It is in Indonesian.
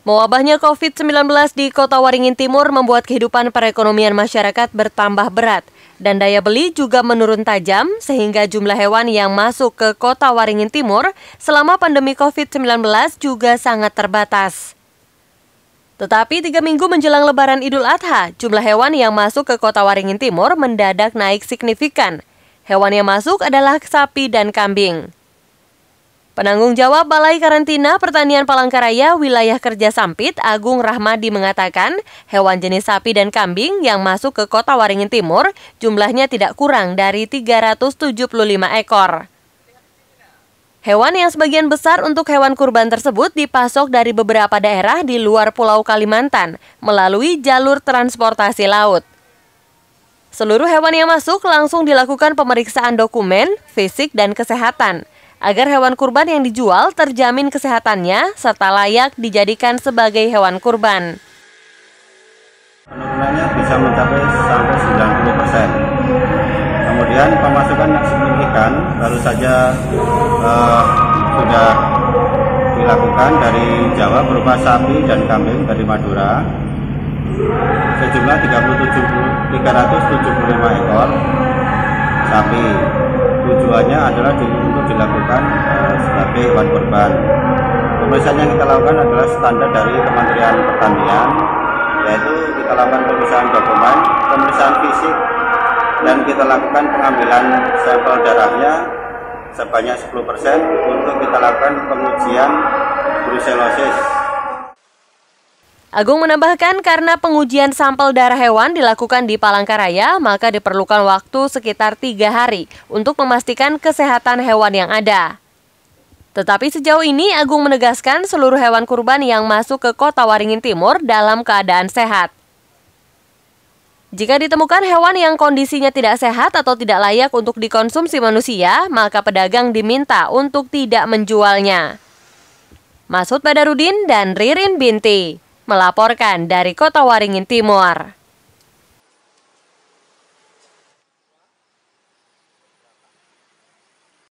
Mewabahnya COVID-19 di Kota Waringin Timur membuat kehidupan perekonomian masyarakat bertambah berat dan daya beli juga menurun tajam sehingga jumlah hewan yang masuk ke Kota Waringin Timur selama pandemi COVID-19 juga sangat terbatas. Tetapi 3 minggu menjelang Lebaran Idul Adha, jumlah hewan yang masuk ke Kota Waringin Timur mendadak naik signifikan. Hewan yang masuk adalah sapi dan kambing. Penanggung jawab Balai Karantina Pertanian Palangkaraya Wilayah Kerja Sampit, Agung Rahmadi mengatakan, hewan jenis sapi dan kambing yang masuk ke Kota Waringin Timur jumlahnya tidak kurang dari 375 ekor. Hewan yang sebagian besar untuk hewan kurban tersebut dipasok dari beberapa daerah di luar Pulau Kalimantan melalui jalur transportasi laut. Seluruh hewan yang masuk langsung dilakukan pemeriksaan dokumen, fisik, dan kesehatan, agar hewan kurban yang dijual terjamin kesehatannya serta layak dijadikan sebagai hewan kurban. Penurunannya bisa mencapai sampai 90%. Kemudian pemasukan yang signifikan baru saja sudah dilakukan dari Jawa berupa sapi dan kambing dari Madura sejumlah 375 ekor sapi. Tujuannya adalah untuk dilakukan sebagai hewan kurban. Pemeriksaan yang kita lakukan adalah standar dari Kementerian Pertanian, yaitu kita lakukan pemeriksaan dokumen, pemeriksaan fisik, dan kita lakukan pengambilan sampel darahnya sebanyak 10% untuk kita lakukan pengujian brusellosis. Agung menambahkan karena pengujian sampel darah hewan dilakukan di Palangkaraya, maka diperlukan waktu sekitar 3 hari untuk memastikan kesehatan hewan yang ada. Tetapi sejauh ini Agung menegaskan seluruh hewan kurban yang masuk ke Kota Waringin Timur dalam keadaan sehat. Jika ditemukan hewan yang kondisinya tidak sehat atau tidak layak untuk dikonsumsi manusia, maka pedagang diminta untuk tidak menjualnya. Masud Badarudin dan Ririn Binti melaporkan dari Kota Waringin Timur.